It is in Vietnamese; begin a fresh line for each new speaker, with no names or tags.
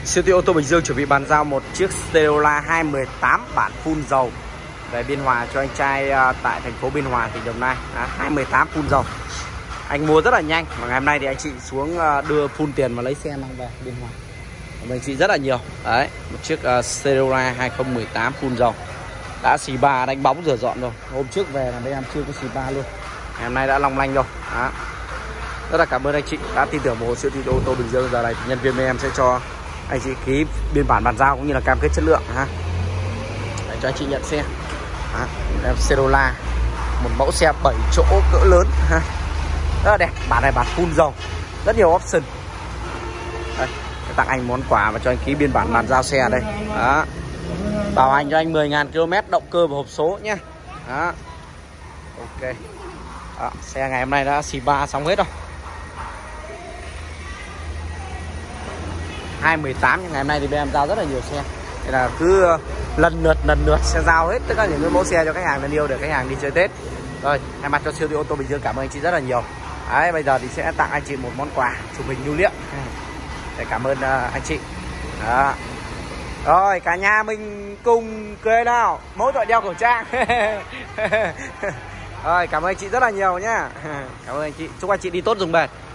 Siêu thị ô tô Bình Dương chuẩn bị bàn giao một chiếc Corolla 2018 bản full dầu về Biên Hòa cho anh trai tại thành phố Biên Hòa, tỉnh Đồng Nai. 2018 full dầu. Anh mua rất là nhanh và ngày hôm nay thì anh chị xuống đưa full tiền và lấy xe mang về Biên Hòa. Anh chị rất là nhiều. Đấy, một chiếc Corolla 2018 full dầu. Đã xì ba đánh bóng rửa dọn rồi. Hôm trước về là đây em chưa có xì ba luôn. Ngày hôm nay đã long lanh rồi. Đó. Rất là cảm ơn anh chị đã tin tưởng một siêu thị ô tô Bình Dương. Giờ này nhân viên bên em sẽ cho anh chị ký biên bản bàn giao cũng như là cam kết chất lượng ha. Để cho anh chị nhận xe. Em Corolla, một mẫu xe 7 chỗ cỡ lớn ha. Rất là đẹp, bản này bản full dầu, rất nhiều option. Đây, tặng anh món quà và cho anh ký biên bản bàn giao xe ở đây. Đó. Bảo hành cho anh 10.000 km, động cơ và hộp số nhé. Đó. Ok. Đó, xe ngày hôm nay đã xì ba xong hết rồi. 2018 nhưng ngày hôm nay thì bên em giao rất là nhiều xe. Thế là cứ lần lượt sẽ giao hết tất cả những cái mẫu xe cho khách hàng thân yêu để khách hàng đi chơi Tết. Rồi, thay mặt cho siêu thị ô tô Bình Dương cảm ơn anh chị rất là nhiều. Đấy, bây giờ thì sẽ tặng anh chị một món quà chụp hình lưu niệm để cảm ơn anh chị. Đó. Rồi, cả nhà mình cùng cười nào. Mỗi đội đeo khẩu trang. Rồi, cảm ơn anh chị rất là nhiều nhá. Cảm ơn anh chị. Chúc anh chị đi tốt dùng bền.